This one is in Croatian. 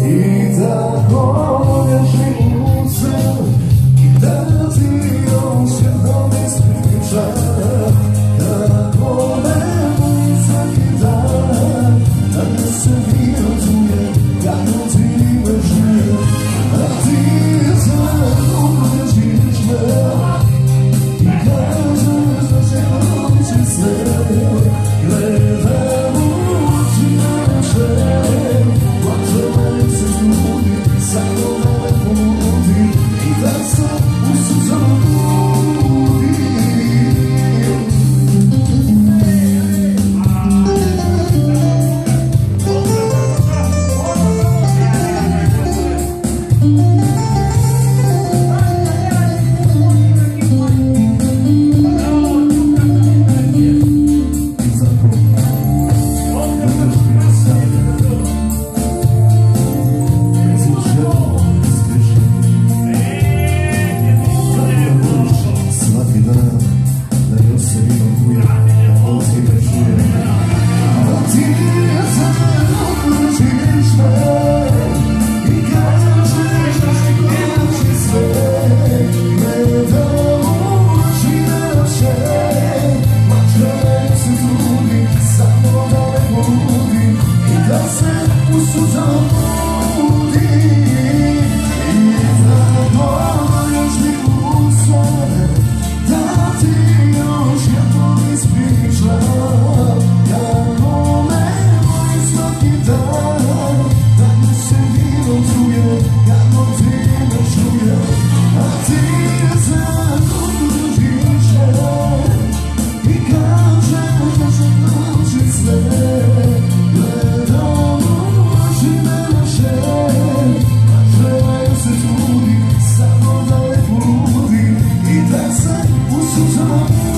I tako leži u se i da ti on svijetom ispriča kako me voli svaki dan, da me se vjeruje kako ti me žuje, a ti zaluđiš me i kažeš da će proći sve. Gledam u oči naše, plače me se trudi, samo da me poludi i da se u suzama budi. Samo da me poludi i da se u suzama